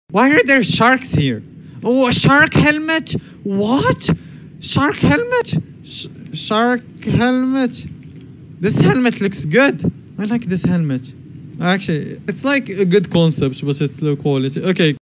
Why are there sharks here? Oh, a shark helmet? What? Shark helmet? Shark helmet. This helmet looks good. I like this helmet. Actually, it's like a good concept, but it's low quality. Okay,